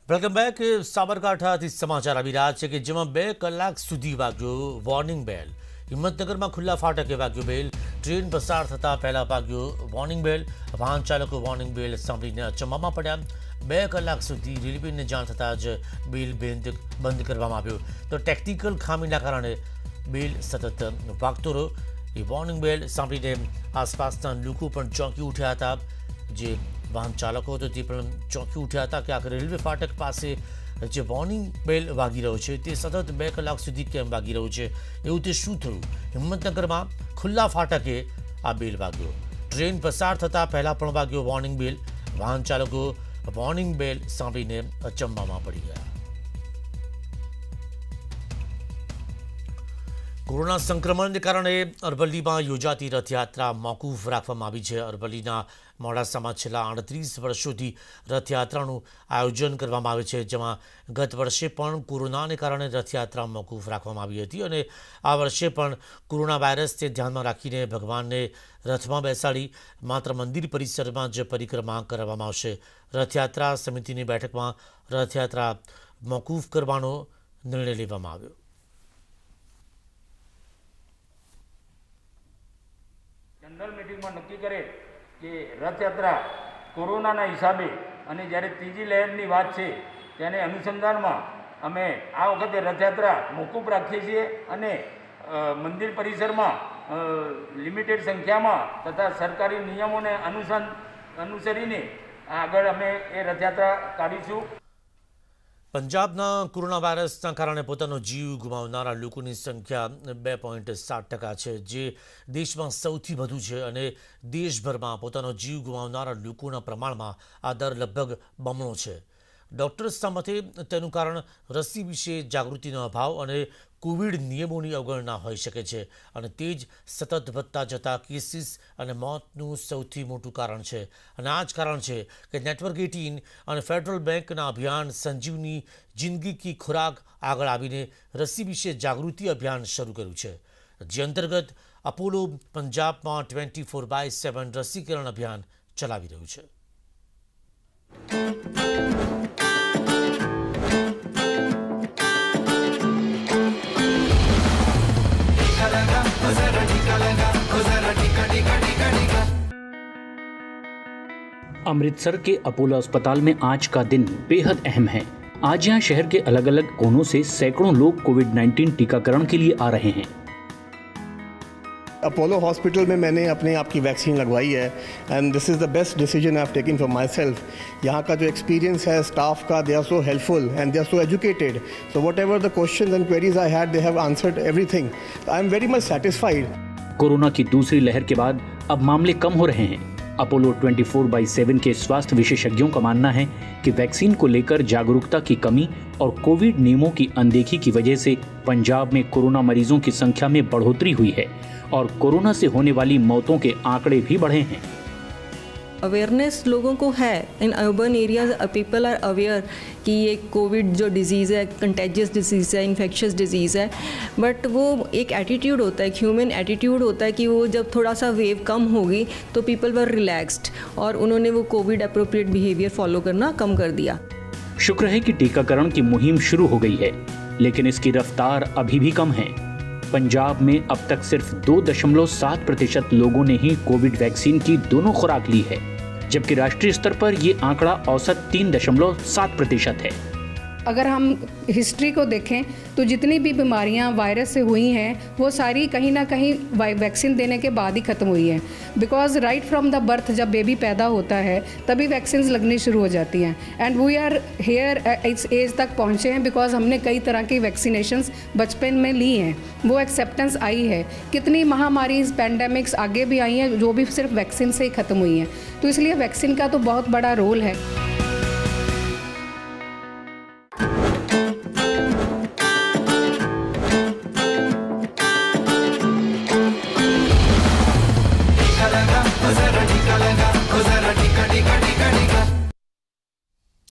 Welcome back. સાબરકાંઠાથી સમાચાર આવી રહ્યા છે કે જેમાં 2 કલાક સુધી વાગ્યો વોર્નિંગ બેલ. હિંમતનગરમાં ખુલ્લા ફાટકે વાગ્યો બેલ. ટ્રેન પસાર થતા પહેલા વાગ્યો વોર્નિંગ બેલ. વાહન ચાલકો વોર્નિંગ બેલ સાંભળીને અચંબામાં પડ્યા. 2 કલાક સુધી રેલવેને જાણ થતાં જ બેલ બંધ કરવામાં આવ્યો. તો ટેકનિકલ ખામીના કારણે બેલ સતત વાગતો રહ્યો. એ વોર્નિંગ બેલ સાંભળીને આસપાસના લોકો પણ ચોંકી ઉઠ્યા હતા. જે વાહન ચાલકો હતો તે પણ ચોંકી ઉઠ્યા હતા કે આખરે રેલવે ફાટક પાસે જે વોર્નિંગ બેલ વાગી રહ્યો છે તે સતત 2 કલાક સુધી કેમ વાગી રહ્યું છે, એવું તે શું થયું. હિંમતનગરમાં ખુલ્લા ફાટકે આ બેલ વાગ્યો. ટ્રેન પસાર થતાં પહેલાં પણ વાગ્યો વોર્નિંગ બેલ. વાહન ચાલકો વોર્નિંગ બેલ સાંભળીને અચંબામાં પડી ગયા. કોરોના સંક્રમણને કારણે અરવલ્લીમાં યોજાતી રથયાત્રા મોકૂફ રાખવામાં આવી છે. અરવલ્લીના મોડાસામાં છેલ્લા 38 વર્ષોથી રથયાત્રાનું આયોજન કરવામાં આવે છે, જેમાં ગત વર્ષે પણ કોરોનાને કારણે રથયાત્રા મોકૂફ રાખવામાં આવી હતી અને આ વર્ષે પણ કોરોના વાયરસને ધ્યાનમાં રાખીને ભગવાનને રથમાં બેસાડી માત્ર મંદિર પરિસરમાં જ પરિક્રમા કરવામાં આવશે. રથયાત્રા સમિતિની બેઠકમાં રથયાત્રા મોકૂફ કરવાનો નિર્ણય લેવામાં આવ્યો. જનરલ મીટિંગમાં નક્કી કરે કે રથયાત્રા કોરોનાના હિસાબે અને જ્યારે ત્રીજી લહેરની વાત છે તેને અનુસંધાનમાં અમે આ વખતે રથયાત્રા મોકૂફ રાખીએ છીએ અને મંદિર પરિસરમાં લિમિટેડ સંખ્યામાં તથા સરકારી નિયમોને અનુસરીને આગળ અમે એ રથયાત્રા કાઢીશું. પંજાબના કોરોના વાયરસના કારણે પોતાનો જીવ ગુમાવનારા લોકોની સંખ્યા 2.7% છે, જે દેશમાં સૌથી વધુ છે અને દેશભરમાં પોતાનો જીવ ગુમાવનારા લોકોના પ્રમાણમાં આ દર લગભગ બમણો છે. ડૉક્ટર્સના મતે તેનું કારણ રસી વિશે જાગૃતિનો અભાવ અને કોવિડ નિયમોની અવગણના હોઈ શકે છે અને તે જ સતત વધતા જતા કેસીસ અને મોતનું સૌથી મોટું કારણ છે. અને આ જ કારણ છે કે નેટવર્ક 18 અને ફેડરલ બેંકના અભિયાન સંજીવની જિંદગી કી ખોરાક આગળ આવીને રસી વિશે જાગૃતિ અભિયાન શરૂ કર્યું છે, જે અંતર્ગત અપોલો પંજાબમાં 24/7 રસીકરણ અભિયાન ચલાવી રહ્યું છે. अमृतसर के अपोलो अस्पताल में आज का दिन बेहद अहम है. आज यहाँ शहर के अलग अलग कोनों से सैकड़ों लोग कोविड-19 टीकाकरण के लिए आ रहे हैं. अपोलो हॉस्पिटल में मैंने अपने आप की वैक्सीन लगवाई है and this is the best decision I have taken for myself. यहाँ का जो एक्सपीरियंस है स्टाफ का, they are so helpful and they are so educated. So whatever the questions and queries I had, they have answered everything. I am very much satisfied. Corona की दूसरी लहर के बाद अब मामले कम हो रहे हैं. अपोलो 24/7 के स्वास्थ्य विशेषज्ञों का मानना है कि वैक्सीन को लेकर जागरूकता की कमी और कोविड नियमों की अनदेखी की वजह से पंजाब में कोरोना मरीजों की संख्या में बढ़ोतरी हुई है और कोरोना से होने वाली मौतों के आंकड़े भी बढ़े हैं. अवेयरनेस लोगों को है. In urban areas people are aware कि ये कोविड जो डिज़ीज़ है कंटेजियस डिजीज़ है, इन्फेक्शियस डिजीज़ है. बट वो एक एटीट्यूड होता है, ह्यूमन एटीट्यूड होता है कि वो जब थोड़ा सा वेव कम होगी तो पीपल वर रिलैक्स्ड और उन्होंने वो कोविड अप्रोप्रिएट बिहेवियर फॉलो करना कम कर दिया. शुक्र है कि टीकाकरण की मुहिम शुरू हो गई है, लेकिन इसकी रफ्तार अभी भी कम है. पंजाब में अब तक सिर्फ 2.7% लोगों ने ही कोविड वैक्सीन की दोनों खुराक ली है, जबकि राष्ट्रीय स्तर पर ये आंकड़ा औसत 3.7% है. अगर हम हिस्ट्री को देखें तो जितनी भी बीमारियां वायरस से हुई हैं वो सारी कहीं ना कहीं वैक्सीन देने के बाद ही ख़त्म हुई हैं. Because right from the birth जब बेबी पैदा होता है तभी वैक्सीन लगनी शुरू हो जाती हैं एंड वी आर हेयर इस एज तक पहुँचे हैं बिकॉज हमने कई तरह की वैक्सीनेशंस बचपन में ली हैं. वो एक्सेप्टेंस आई है. कितनी महामारी पैंडेमिक्स आगे भी आई हैं जो भी सिर्फ वैक्सीन से ही ख़त्म हुई हैं. तो इसलिए वैक्सीन का तो बहुत बड़ा रोल है.